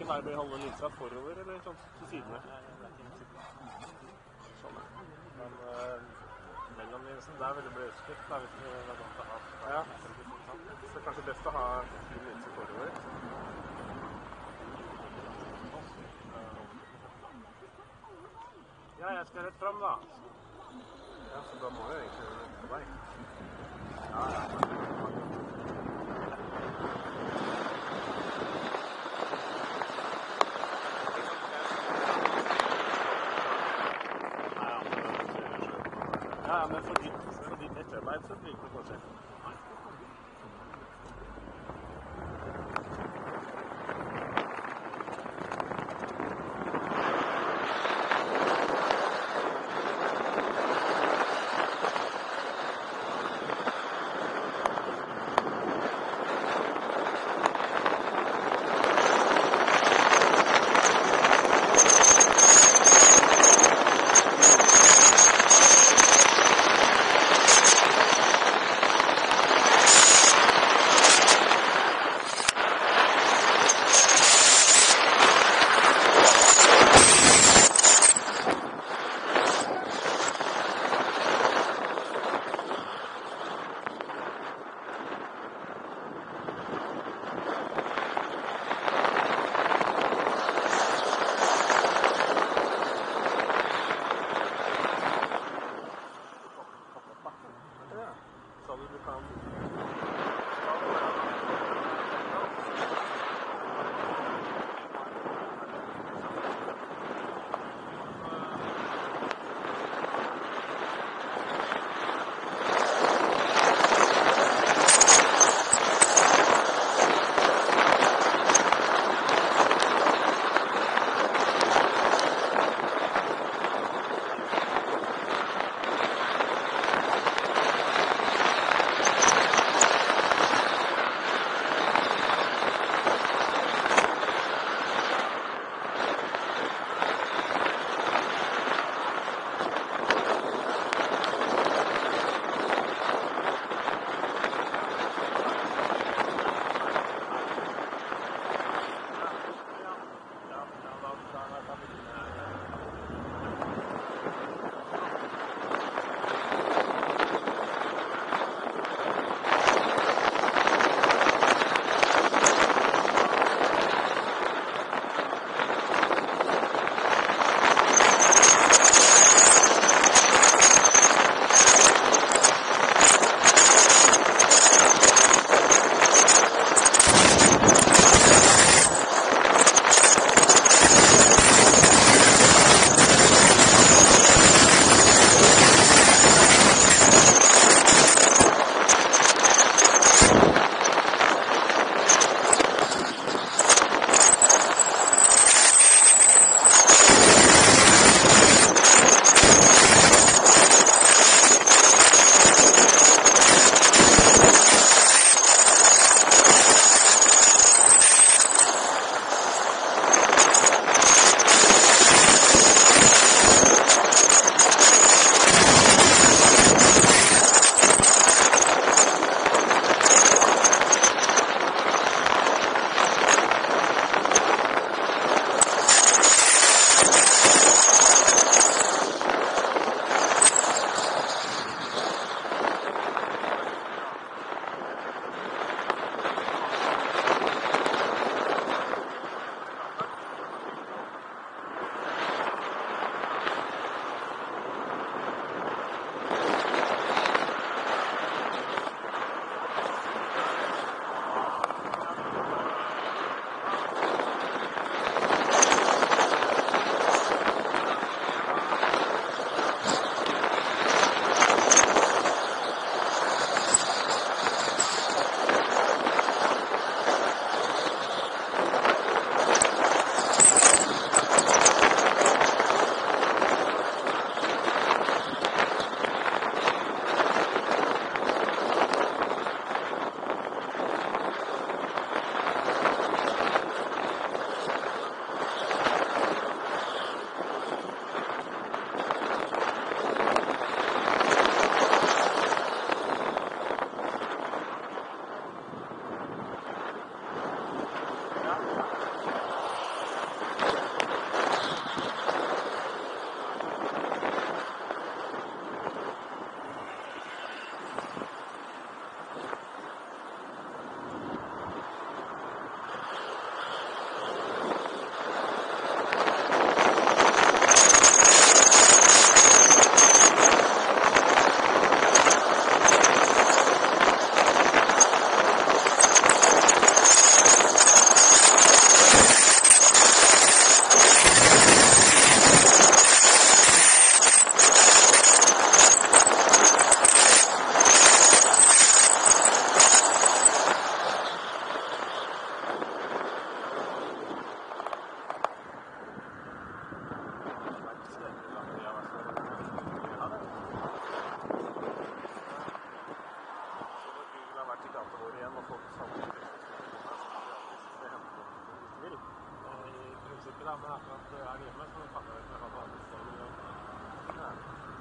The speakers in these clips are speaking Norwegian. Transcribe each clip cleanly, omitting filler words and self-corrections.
hvilken vei blir holde linsa forover, eller sånn til sidene? Sånn, ja. Men mellomlinsen, der vil det bli østskift, da, hvis vi er vant til å ha. Ja, så det er kanskje best å ha fin linse forover. Ja, jeg skal rett frem, da. Ja, så da må jeg egentlig rett på vei. Ja, ja. Ja, men for ditt etterarbeid så blir det ikke noe forskjell. igjen og fått samme hvis det hender noe du vil. I prinsippet da, men akkurat her hjemme så kan jeg ikke ha det andre steder. Ja.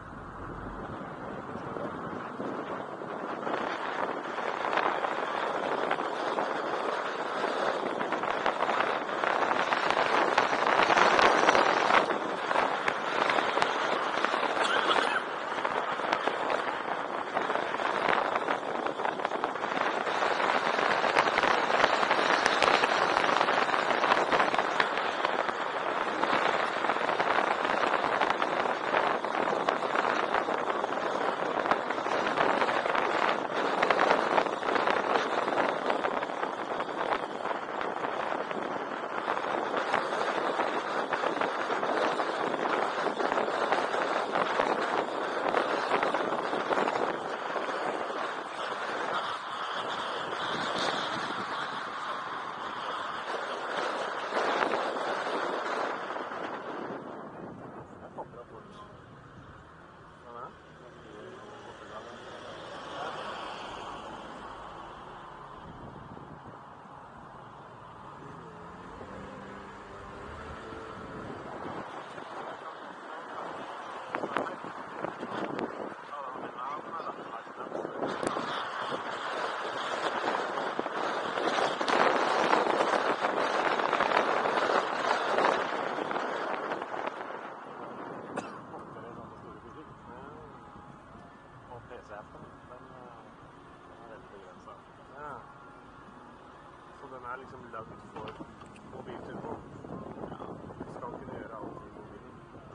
Den er liksom lagd for mobiltelefon. Ja, skal kunne gjøre alt i mobilen.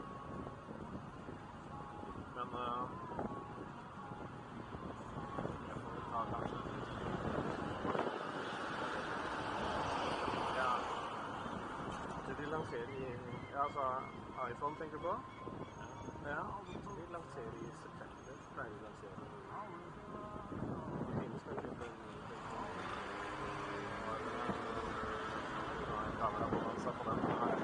Men jeg får ta kanskje. Ja. Det de lanserer i... Ja, altså iPhone tenker du på? Ja, de lanserer i september. Pleier de lansere. Det finnes kanskje på en kamera på den, så på den her.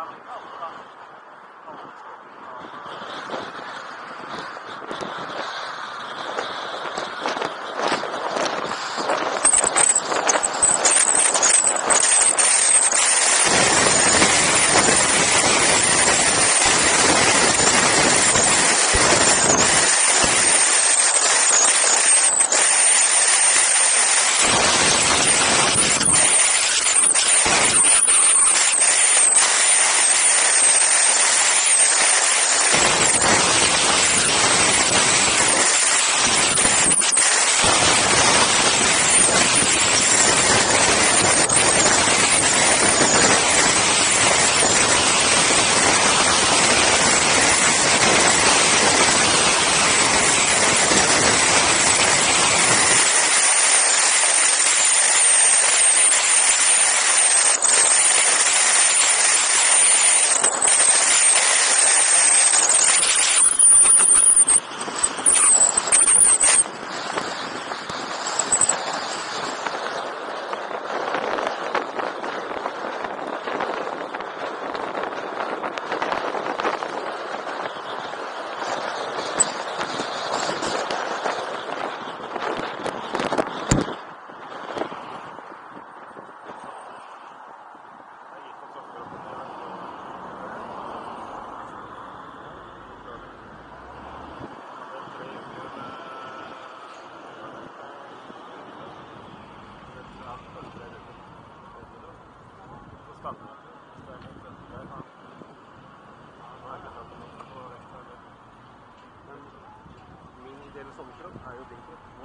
Min del sommerkropp jo bilkropp nå.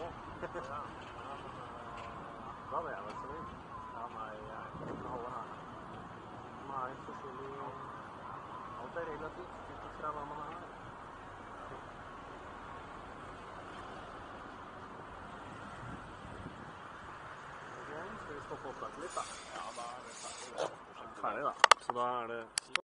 Da hadde jeg vært så vidt. Ja, nei, jeg kan holde her. Nei, forskjellig... Alt relativt, ut fra hva man her. Ok, skal vi stoppe opptaket litt da? Ja, da det ferdig. Ferdig da. Så da det...